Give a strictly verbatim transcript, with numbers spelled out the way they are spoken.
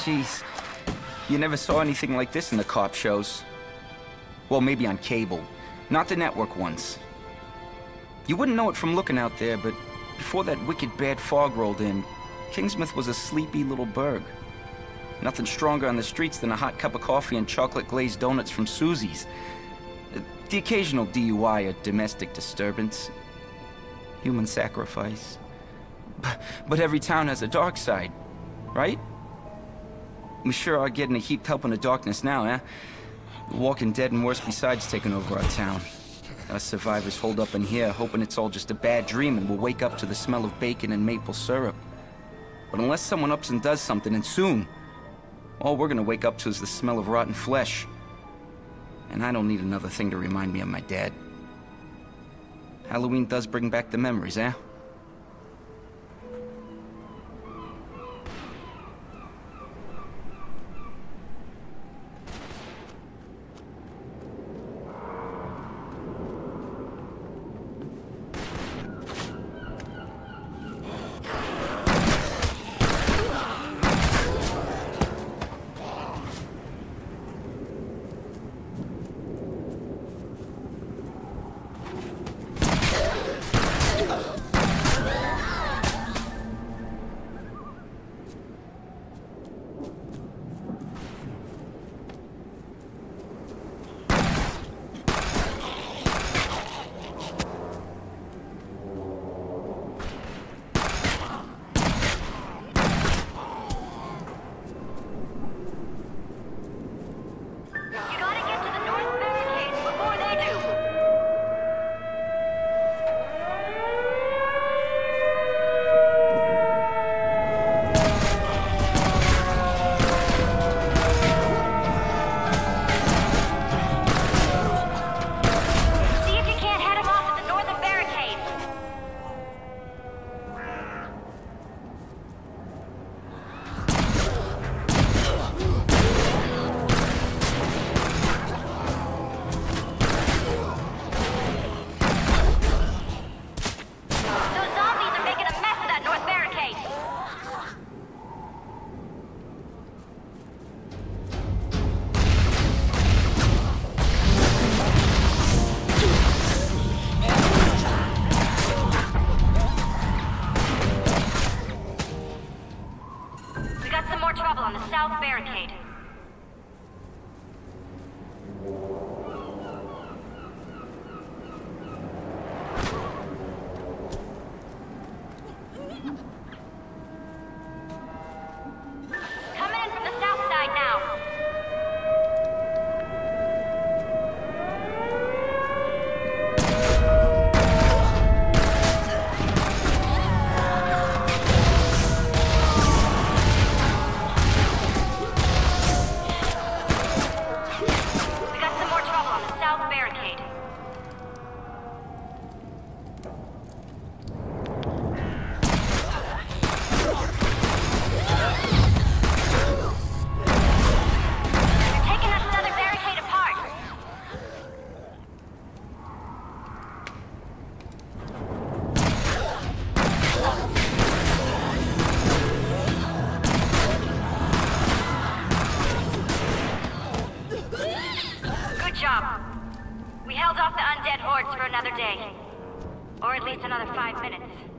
Jeez. You never saw anything like this in the cop shows. Well, maybe on cable. Not the network ones. You wouldn't know it from looking out there, but before that wicked bad fog rolled in, Kingsmouth was a sleepy little burg. Nothing stronger on the streets than a hot cup of coffee and chocolate-glazed donuts from Susie's. The occasional D U I or domestic disturbance. Human sacrifice. But every town has a dark side, right? We sure are getting a heaped help in the darkness now, eh? The Walking Dead and worse besides taking over our town. Us survivors hold up in here, hoping it's all just a bad dream and we'll wake up to the smell of bacon and maple syrup. But unless someone ups and does something, and soon, all we're gonna wake up to is the smell of rotten flesh. And I don't need another thing to remind me of my dad. Halloween does bring back the memories, eh? On the south barricade. Coming in from the south side now. We held off the undead hordes for another day. Or at least another five minutes.